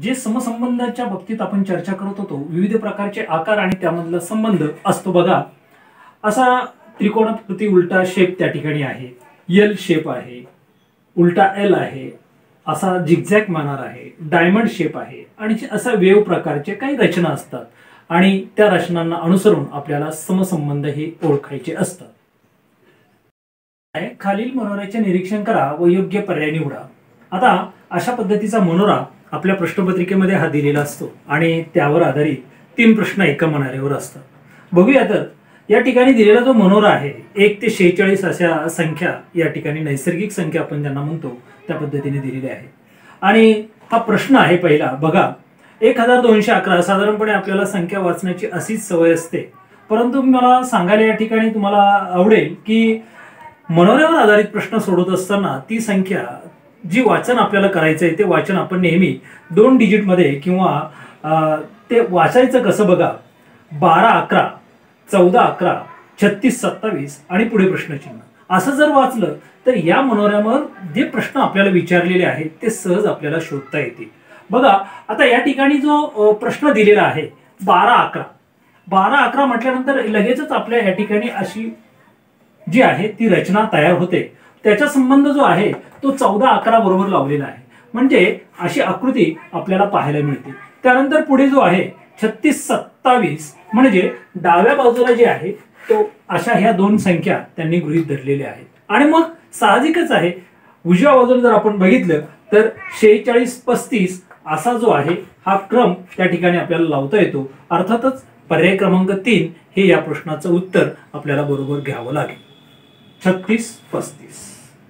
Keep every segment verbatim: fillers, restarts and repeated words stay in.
जे समसंबंधाच्या बाबतीत आपण चर्चा करत होतो, विविध प्रकारचे आकार आणि त्यामधला संबंध असतो बघा. असा त्रिकोणाकृती उलटा शेप त्या ठिकाणी आहे, एल शेप आहे, उलटा एल आहे, असा झिगझॅग मानार आहे, डायमंड शेप आहे आणि असा वेव प्रकारचे काही रचना असतात आणि त्या रचनांना अनुसरून आपल्याला समसंबंध हे ओळखायचे असतात. खालील मनोऱ्याचे निरीक्षण करा व योग्य पर्याय निवडा. आता अशा पद्धतीचा मनोरा आपल्या प्रश्नपत्रिकेमध्ये हा दिलेला असतो आणि त्यावर आधारित तीन प्रश्न एका मनोऱ्यावर असतात. बघूया तर या ठिकाणी दिलेला जो मनोरा आहे एक ते शेहेचाळीस अशा संख्या या ठिकाणी नैसर्गिक संख्या आपण ज्यांना म्हणतो त्या पद्धतीने दिलेली आहे. आणि हा प्रश्न आहे पहिला बघा, एक हजार दोनशे अकरा. साधारणपणे आपल्याला संख्या वाचण्याची अशीच सवय असते, परंतु मला सांगायला या ठिकाणी तुम्हाला आवडेल की मनोऱ्यावर आधारित प्रश्न सोडवत असताना ती संख्या जी वाचन आपल्याला करायचं आहे ते वाचन आपण नेहमी दोन डिजिट मध्ये किंवा ते वाचायचं कसं बघा, बारा अकरा, चौदा अकरा, छत्तीस सत्तावीस आणि पुढे प्रश्नचिन्ह असं जर वाचलं तर या मनोऱ्यावर जे प्रश्न आपल्याला विचारलेले आहेत ते सहज आपल्याला शोधता येतील. बघा आता या ठिकाणी जो प्रश्न दिलेला आहे बारा अकरा, बारा अकरा म्हटल्यानंतर लगेचच आपल्या या ठिकाणी अशी जी आहे ती रचना तयार होते. त्याचा संबंध जो आहे तो चौदा अकरा बरोबर लावलेला आहे, म्हणजे अशी आकृती आपल्याला पाहायला मिळते. त्यानंतर पुढे जो आहे छत्तीस सत्तावीस म्हणजे डाव्या बाजूला जे आहे तो अशा ह्या दोन संख्या त्यांनी गृहीत धरलेल्या आहेत. आणि मग साहजिकच आहे उजव्या बाजूला जर आपण बघितलं तर शेहेचाळीस पस्तीस असा जो आहे हा क्रम त्या ठिकाणी आपल्याला लावता येतो. अर्थातच पर्याय क्रमांक तीन हे या प्रश्नाचं उत्तर आपल्याला बरोबर घ्यावं लागेल, छत्तीस पस्तीस.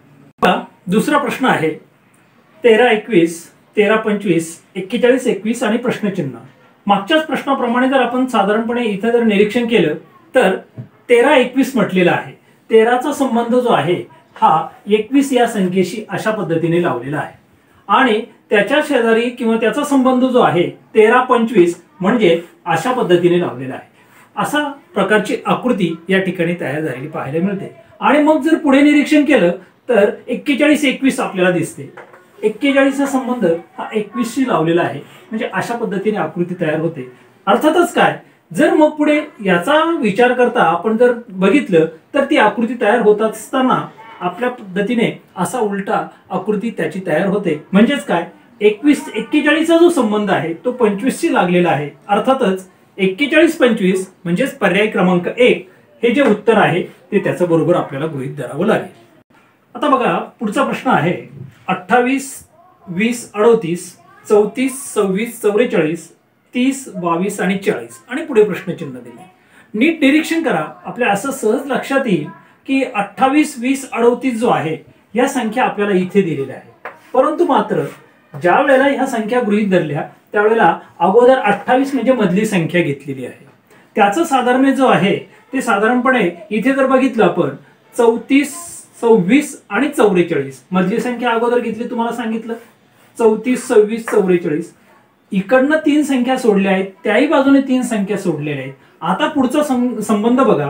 दुसरा प्रश्न आहे तेरा एकवीस, तेरा पंचवीस, एक्केचाळीस एकवीस आणि प्रश्नचिन्ह. मागच्याच प्रश्नाप्रमाणे जर आपण साधारणपणे इथं जर निरीक्षण केलं तर तेरा एकवीस म्हटलेला आहे. तेराचा संबंध जो आहे हा एकवीस या संख्येशी अशा पद्धतीने लावलेला आहे आणि त्याच्या शेजारी किंवा त्याचा संबंध जो आहे तेरा पंचवीस म्हणजे अशा पद्धतीने लावलेला आहे. असा प्रकारची आकृती या ठिकाणी तयार झालेली पाहायला मिळते. आणि मग जर पुढे निरीक्षण केलं तर एक्केचाळीस एकवीस आपल्याला दिसते. एक्केचाळीसचा संबंध हा एकवीस शी लावलेला आहे, म्हणजे अशा पद्धतीने आकृती तयार होते. अर्थातच काय जर मग पुढे याचा विचार करता आपण जर बघितलं तर ती आकृती तयार होत असताना आपल्या पद्धतीने असा उलटा आकृती त्याची तयार होते. म्हणजेच काय एकवीस एक्केचाळीसचा जो संबंध आहे तो पंचवीस शी लागलेला आहे. अर्थातच एक्केचाळीस पंचवीस म्हणजेच पर्याय क्रमांक एक हे जे उत्तर आहे ते त्याचं बरोबर आपल्याला गृहीत धरावं लागेल. आता बघा पुढचा प्रश्न आहे अठ्ठावीस, वीस, अडोतीस, चौतीस, सव्वीस, चौवेचाळीस, तीस, बावीस आणि चाळीस आणि पुढे प्रश्नचिन्ह दिले. नीट निरीक्षण करा. आपल्या असं सहज लक्षात येईल की अठ्ठावीस, वीस, अडोतीस जो आहे या संख्या आपल्याला इथे दिलेल्या आहेत, परंतु मात्र ज्या वेळेला ह्या संख्या गृहीत धरल्या त्यावेळेला अगोदर अठ्ठावीस म्हणजे मधली संख्या घेतलेली आहे. त्याचं साधारण जो आहे ते साधारणपणे इथे जर बघितलं आपण चौतीस, सव्वीस आणि चौवेचाळीस मधली संख्या अगोदर घेतली, तुम्हाला सांगितलं चौतीस, सव्वीस, चौवेचाळीस. इकडनं तीन संख्या सोडल्या आहेत, त्याही बाजूने तीन संख्या सोडलेल्या आहेत. आता पुढचा संबंध बघा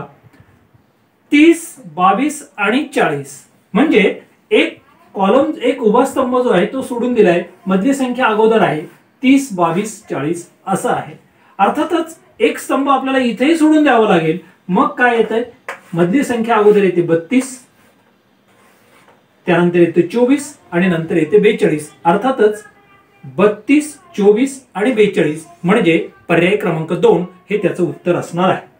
तीस, बावीस आणि चाळीस म्हणजे एक कॉलम एक उभा स्तंभ जो आहे तो सोडून दिलाय, मधली संख्या अगोदर आहे तीस, बावीस, चाळीस असं आहे. अर्थातच एक स्तंभ आपल्याला इथेही सोडून द्यावा लागेल. मग काय येतंय, मधली संख्या अगोदर येते बत्तीस, त्यानंतर येते चोवीस आणि नंतर येते बेचाळीस. अर्थातच बत्तीस, चोवीस आणि बेचाळीस म्हणजे पर्याय क्रमांक दोन हे त्याचं उत्तर असणार आहे.